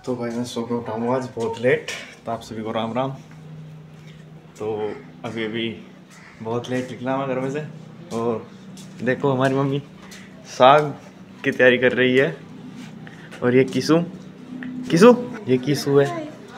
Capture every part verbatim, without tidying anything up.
तो भाई मैं सो के उठा हूँ आज बहुत लेट, तो आप सभी को राम राम। तो अभी अभी बहुत लेट निकला मैं घर में से, और देखो हमारी मम्मी साग की तैयारी कर रही है। और ये किसू किसू ये किसू है।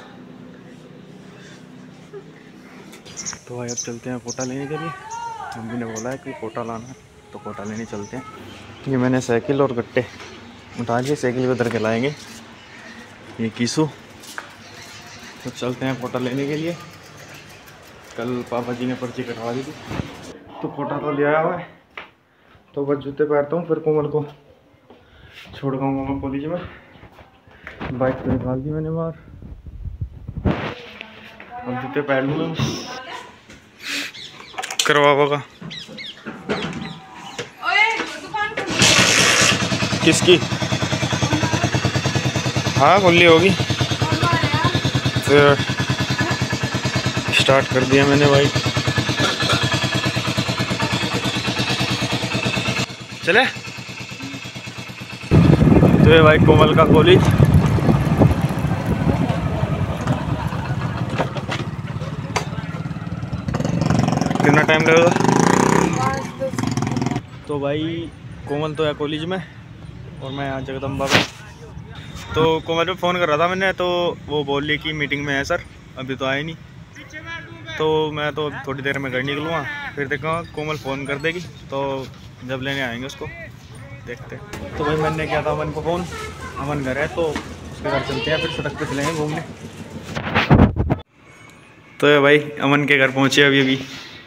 तो भाई अब चलते हैं कोटा लेने के लिए। मम्मी ने बोला है कि कोटा लाना है, तो कोटा लेने चलते हैं। ये मैंने साइकिल और गट्टे उठा लिए, साइकिल पे उधर के लाएंगे ये किसू। तो चलते हैं कोटा लेने के लिए। कल पापा जी ने पर्ची कटवा दी थी, तो कोटा तो ले आया हुआ है। तो बस जूते पहनता हूँ, फिर कोमल को छोड़ दूँगा मैं कॉलेज में। बाइक तो निकाल दी मैंने बाहर, अब जूते पहन लूँगा करवा का। किसकी? हाँ खुली होगी। फिर स्टार्ट कर दिया मैंने बाइक। चले तो ये भाई कोमल का कॉलेज। कितना टाइम लगेगा? तो भाई कोमल तो है कॉलेज में और मैं यहाँ जगदम्बा में। तो कोमल पे फ़ोन कर रहा था मैंने, तो वो बोल रही कि मीटिंग में है सर, अभी तो आए नहीं। तो मैं तो थोड़ी देर में घर निकलूँगा, फिर देखूँगा कोमल फ़ोन कर देगी, तो जब लेने आएंगे उसको देखते। तो भाई मैंने किया था अमन को फ़ोन, अमन घर है तो उसके घर चलते हैं, फिर सड़क पे चलेंगे घूमने। तो ये भाई अमन के घर पहुँचे अभी अभी।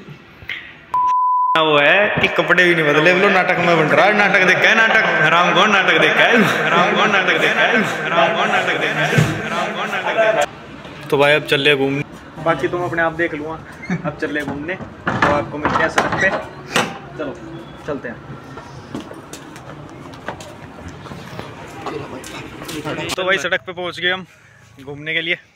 वो है कि कपड़े भी नहीं बदले, बोलो नाटक में बन रहा है। नाटक देखा है, नाटक राम कौन नाटक देखा है, राम कौन नाटक देखा है, राम कौन नाटक देखा है, राम कौन नाटक देखा है। तो भाई अब चल रहे घूमने, बाकी तुम अपने आप देख लूँगा। अब चल रहे घूमने, तो आपको मिलते हैं सड़क पे। चलो चलते हैं। तो भाई सड़क पे पहुँच गए हम घूमने के लिए।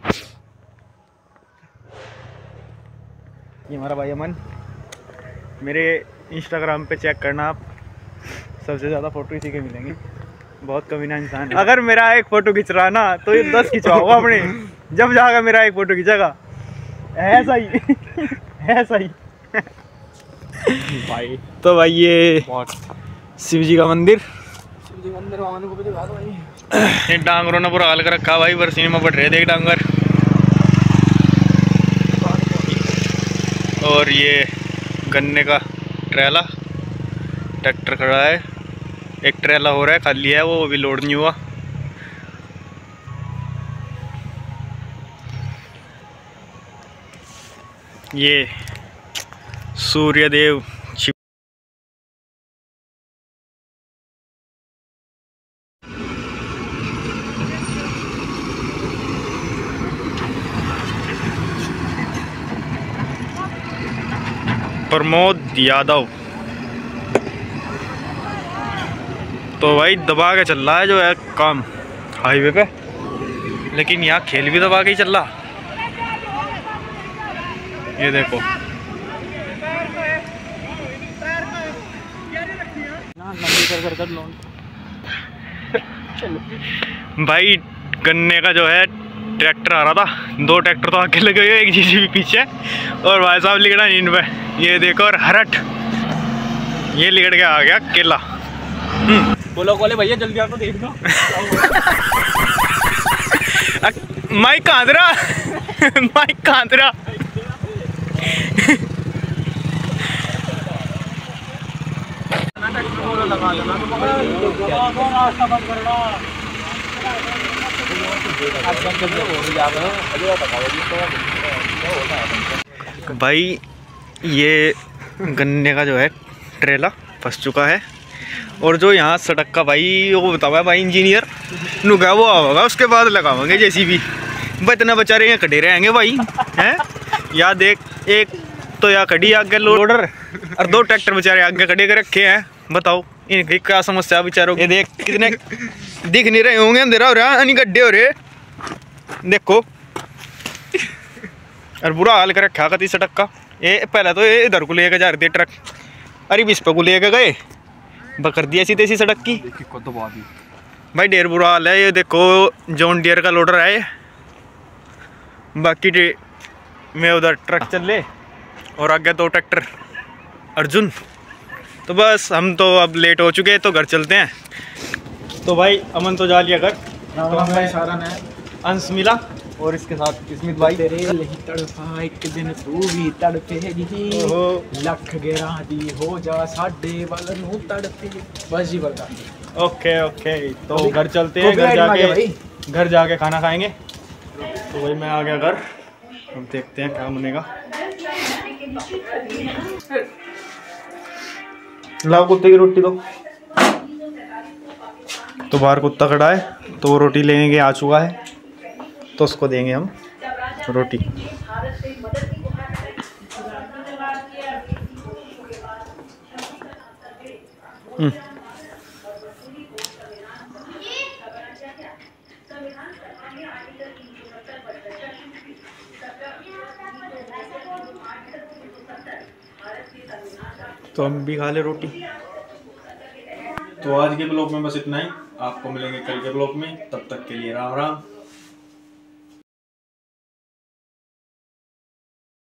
ये हमारा भाई अमन, मेरे इंस्टाग्राम पे चेक करना आप, सबसे ज़्यादा फ़ोटो इसी के मिलेंगे। बहुत कमीना इंसान है। अगर मेरा एक फ़ोटो खिंच रहा ना तो ये दस खिंचवाओगा अपने, जब जाकर मेरा एक फ़ोटो खिंचेगा। ऐसा ही ऐसा ही भाई। तो भाई ये शिव जी का मंदिर, शिव जी का मंदिर को भी दिखा दो भाई। डांगरों ने बुरा हाल कर रखा भाई, बरसीने में बढ़ रहे थे डांगर। और ये गन्ने का ट्रेला, ट्रैक्टर खड़ा है, एक ट्रेला हो रहा है, खाली है वो अभी लोड नहीं हुआ। ये सूर्यदेव प्रमोद यादव। तो भाई दबा के चल रहा है जो है काम हाईवे पे, लेकिन यहाँ खेल भी दबा के ही चल रहा। ये देखो भाई गन्ने का जो है ट्रैक्टर आ रहा था, दो ट्रैक्टर तो आगे लगे हुए, एक जीसीबी पीछे, और भाई साहब लिखना नींद पे। ये देखो, और हरट ये लिखट के आ गया केला। बोलो बोले भैया जल्दी आओ तो देख लो। माइक कहाँ तेरा, माइक कहाँ तेरा। भाई ये गन्ने का जो है ट्रेला फंस चुका है, और जो यहाँ सड़क का भाई वो बतावा भाई इंजीनियर नुका वो होगा, उसके बाद लगावांगे जेसीबी। भाई इतना बेचारे यहाँ खड़े रहेंगे भाई हैं। या देख, एक तो यहाँ खड़ी आगे लोडर और दो ट्रैक्टर बेचारे आगे खड़े कर रखे हैं। बताओ इनकी क्या समस्या बेचारों। ये देख कितने दिख नहीं रहे होंगे, अंधेरा हो रहा है, गड्ढे हो रहे देखो, और बुरा हाल कर रखा कती सड़क का। ये पहले तो ये इधर को लेके जा रहे थे ट्रक, अरे बिस्पा को लेके गए, बकर दी ऐसी तैसी सड़क की। भाई ढेर बुरा हाल है। ये देखो जॉन डियर का लोडर है ये। बाकी में उधर ट्रक चल ले और आगे दो ट्रैक्टर अर्जुन। तो बस हम तो अब लेट हो चुके हैं तो घर चलते हैं। तो भाई अमन तो जा लिया घर। तो हमें सारा ने अंश मिला और इसके साथ स्मित भाई। तेरे लिए तड़पा एक दिन तू भी तड़पेगी लख गेरा दी हो जा साडे वाल नू तड़पे। बस जी बता। ओके ओके तो घर चलते हैं। घर जाके घर जाके खाना खाएंगे। तो भाई मैं आ गया घर। अब देखते हैं क्या बनेगा। लाओ कुत्ते की रोटी दो। तो बाहर कुत्ता खड़ा है तो वो रोटी लेने के आ चुका है तो उसको देंगे हम रोटी। तो हम भी खा ले रोटी। तो आज के ब्लॉग में बस इतना ही। आपको मिलेंगे कल के ब्लॉग में। तब तक के लिए राम राम।